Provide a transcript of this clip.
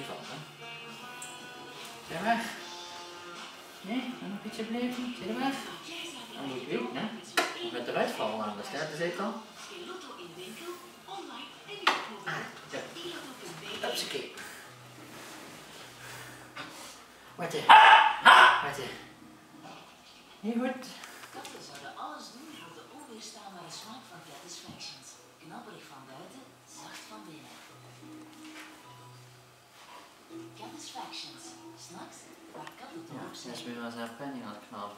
vallen. Zit er weg? Nee, dan nog ietsje blijven. Zit er weg? Dan moet ik weten, hè. Of het eruit vallen aan de sterrenzetel. Ah, ja. Hupsakee. Wat je? Wat je? Heel goed. Katten zouden alles doen voor de onweerstaanbare smaak van Satisfactions. Knapperig van buiten, zacht van binnen. Satisfactions. Snacks waar katten dol op Ja, zijn. is weer wel zijn penning aan het knappen.